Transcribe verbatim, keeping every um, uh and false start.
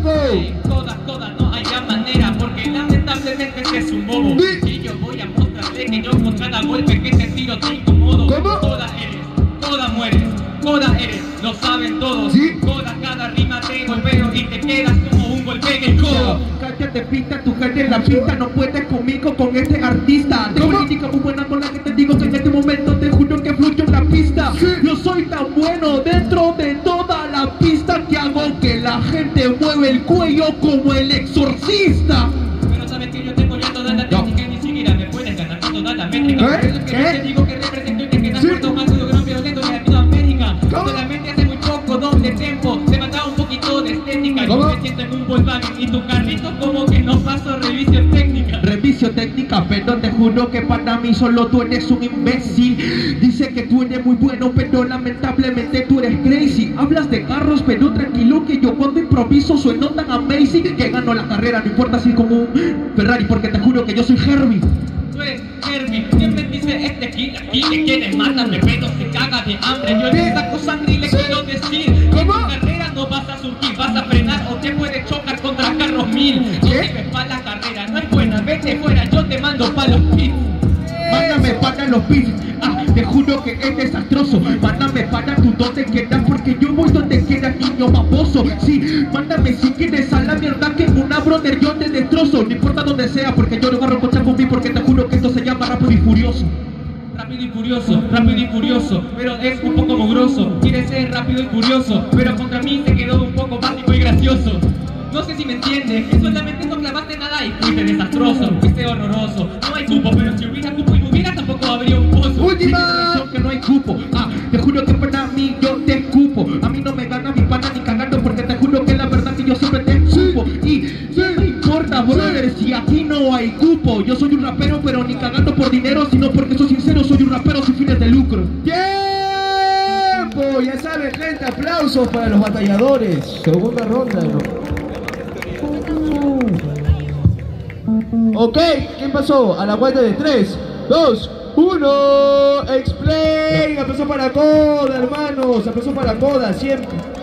tiempo. Todas, todas, no haya manera, porque lamentablemente este es un bobo. Y yo voy a mostrarle que yo con cada golpe que te tiro te incomodo. ¿Cómo? Toda eres, toda mueres, toda eres, lo saben todos. ¿Sí? Toda, cada rima te golpeo y te quedas como un golpe en el codo. Cállate pista, tu gente en la pista, no puedes conmigo con este artista. Tengo una química muy buena con la que te digo que en este momento te juro que fluyo en la pista. Sí. Yo soy tan bueno dentro de toda la pista que hago que la gente mueve el cuello como el exorcista. Pero sabes que yo tengo ya toda la técnica y ni siquiera me puedes ganar con toda la métrica. ¿Eh? Por eso es que ¿Qué? yo te digo que represento y te quedas Sí. corto más duro, gran violento de Latinoamérica. ¿Cómo? Solamente hace muy poco doble tempo, se mataba un poquito de estética. ¿Cómo? Yo me siento en un Volkswagen y tu carrito como que no paso revisión técnica. Revisio técnica, pero te juro que para mí solo tú eres un imbécil. Dice que tú eres muy bueno, pero lamentablemente tú eres crazy. Hablas de carros, pero tranquilo que yo cuando improviso sueno tan amazing que gano la carrera, no importa si es como un Ferrari, porque te juro que yo soy Herbie. Tú eres Herbie, ¿quién me dice este kill aquí que quiere matarme, pero se caga de hambre? Yo le saco sangre y le quiero decir que en tu carrera no vas a surgir, vas a frenar o te puedes chocar contra carros mil. No ¿Qué? sirves para la carrera, no es buena, vete fuera, yo te mando pa' los pits. Mándame para los beats, ah, te juro que es desastroso. Mándame para tu donde quieras, porque yo voy donde quieras, niño baboso. Sí, mándame si quieres a la mierda que en una brother yo te destrozo. No importa donde sea, porque yo no agarro cocha con mí, porque te juro que esto se llama Rápido y Furioso. Rápido y furioso, rápido y furioso, pero es un poco mugroso. Quiere ser rápido y furioso, pero contra mí se quedó un poco básico y gracioso. No sé si me entiendes, solamente no clavaste nada y fuiste desastroso, fuiste horroroso. No hay cupo, pero si hubiera cupo y no hubiera tampoco habría un pozo. Última. Tienes razón que no hay cupo, ah, te juro que para mí yo te escupo. A mí no me gana mi pana ni cagando, porque te juro que la verdad que yo siempre te escupo. Y no me importa, brother, si aquí no hay cupo. Yo soy un rapero, pero ni cagando por dinero, sino porque soy sincero, soy un rapero sin fines de lucro. Tiempo. Ya saben, gente, aplausos para los batalladores. Segunda ronda, ¿no? Ok, ¿quién pasó? A la cuenta de tres, dos, uno. Explain. Aplauso para Coda, hermanos. Aplauso para Coda, siempre.